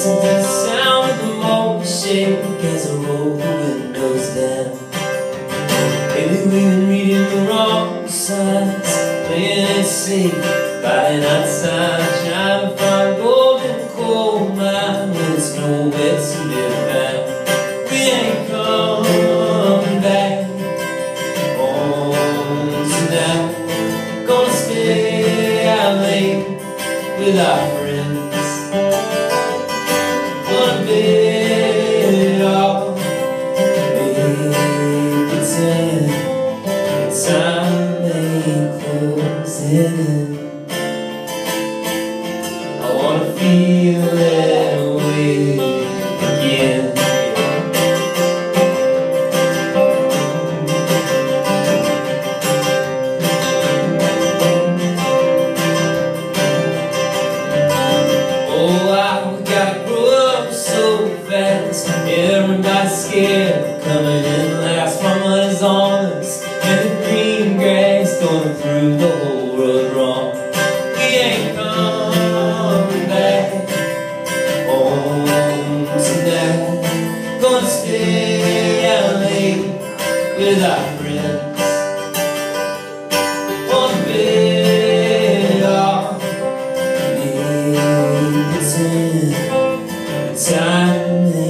listen to the sound of the motor shake as I roll the windows down. Maybe we've been reading the wrong signs, playing it safe, riding outside, trying to find golden coal mine when there's nowhere to live found. We ain't coming back home tonight. Gonna stay out late with our friends. Gonna bed it all, make pretend the time ain't closing in. I wanna feel that way again. Oh, I gotta grow up so fast. Everybody's scared of coming in last. Mama's on us, and the green grass gonna prove the whole world wrong. We ain't coming back home tonight. Gonna stay out late with our friends. Gonna bed off, make pretend time